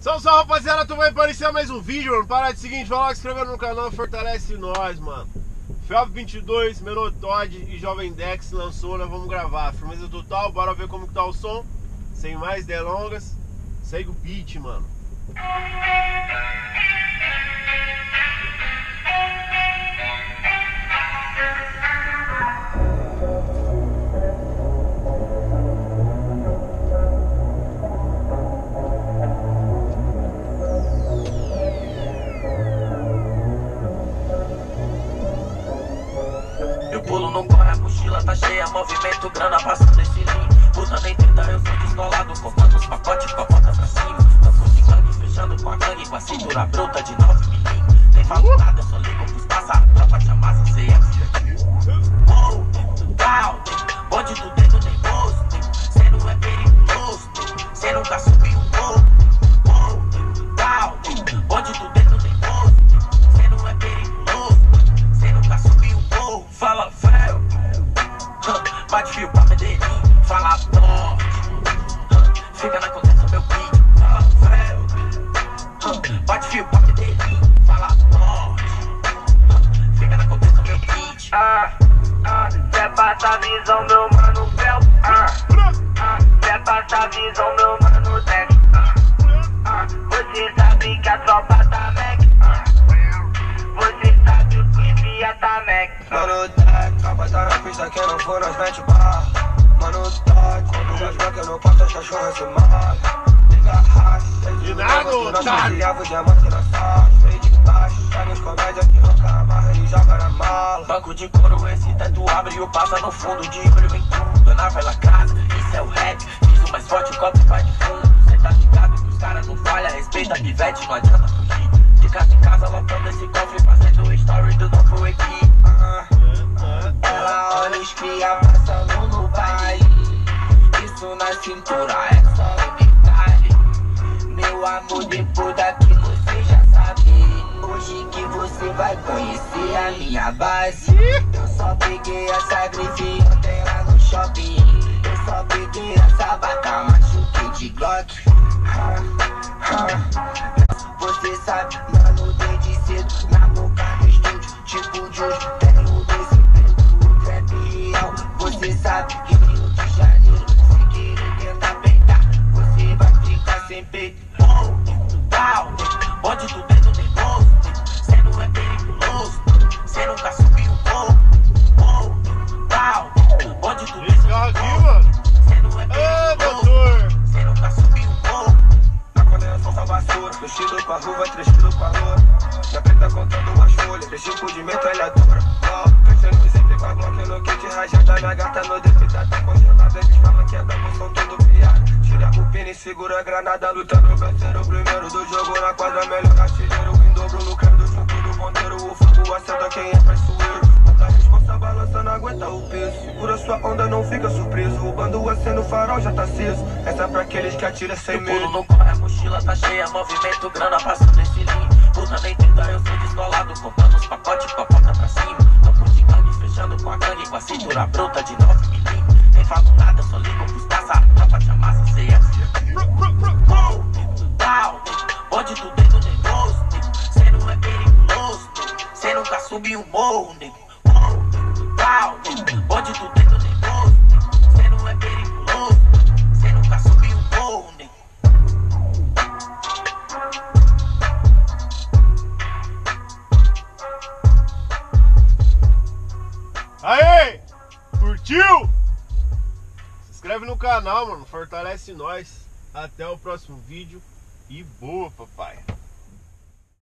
Salve, rapaziada, tu vai aparecer mais um vídeo, mano. Para de seguinte, vai lá inscrevendo no canal, fortalece nós, mano. Felp 22, Menotod e Jovem Dex lançou, nós vamos gravar. Firmeza total, bora ver como que tá o som. Sem mais delongas, segue o beat, mano. Pulo no corre, a mochila tá cheia, movimento, grana passando esse lean. Puta nem tenta, eu sou descolado, cortando os pacotes com a porta pra cima. Tampo de gangue, fechando com a gangue, com a cintura bruta de 9mm. Nem falo nada, eu só ligo pros passados, tropa de amassa, cê é oh, down, bonde do dedo nem bolso. Cê não é perigoso, cê nunca subiu um morro. Oh, down, bonde do dedo nem bolso. Cê não é perigoso, cê nunca subiu um morro. Fala velho, bate fio pra Medellín. Fala forte, fica na conversa meu beat. Fala velho, bate fio pra Medellín. Fala forte, fica na conversa meu beat. Quer passar visão meu mano Felp. Quer passar visão meu mano Dex. Você sabe que a tropa tá Mac. Você sabe o que via tá Mac. Mano, tá, tropa tá na pista, quem não for nós mete bala. Mano, tá, quando nós bloqueia eu não posso, as cachorras se malam. Liga racha, De nada, otário. Nós diamante na sala, cheio de taxa. Pega os comédia que arranca a marra e joga na mala. Banco de couro, esse teto abre e o passa no fundo. De olho em tudo, na vela casa, isso é o rap. Fiz o mais forte, o copo vai de fundo. Cê tá ligado que os caras não falha, respeita a pivete, não adianta fugir. De casa em casa, lotando esse cofre, fazendo story do novo equipe. Ela olha os cria passando no baile. Isso na cintura é só um detalhe. Meu amor, depois daqui você já sabe. Hoje que você vai conhecer a minha base. Eu só peguei essa grife ontem lá no shopping. Eu só peguei essa vaca, machuquei de Glock. Você sabe, mano, desde cedo na boca do estúdio, tipo Juju. Tenho desse preto, trap real. Você sabe, Rio de Janeiro. Se querer tentar peitar, você vai ficar sem peito. Down, bonde do dedo nem bolso. Cê não é perigoso, cê nunca subiu um morro. Down, bonde do Esse dedo carro nem aqui, bolso. mano. Cê não é Ô, perigoso, doutor. cê nunca subiu um morro. Na condenação da vassoura, 2 quilos pra ruva, 3 quilos pra loura. Na preta contando as folhas, 3 tipos de metralhadora. Crescendo sempre com a Glock no kit, rajada na gata no DP, tá congelada. Eles falam que é da moção, tudo piada. Tira o pino e segura a granada, lutando pra ser o primeiro do jogo na quadra, melhor artilheiro. Em dobro no crânio, junto do ponteiro, o fogo acerta quem é traiçoeiro. Muita responsa balança, não aguenta o peso. Segura sua onda, não fica surpreso. O bando acende, o farol já tá aceso. Essa é pra aqueles que atiram sem Eu pulo medo. no corre, a mochila tá cheia, movimento, grana passando esse lean. Puta nem tenta, eu sou descolado, cortando os pacotes com a porta pra cima. Tampo de gangue, fechando com a gangue, com a cintura bruta de 9mm. Nem falo nada, eu só ligo pros passados, tropa de amassa, cê é down, bonde do dedo nem bolso. Cê não é perigoso, cê nunca subiu um morro, nego. Down, bonde do dedo nem bolso. Cê não é perigoso, cê nunca subiu um morro, nego. Aê! Curtiu? Se inscreve no canal, mano. Fortalece nós. Até o próximo vídeo. E boa, papai.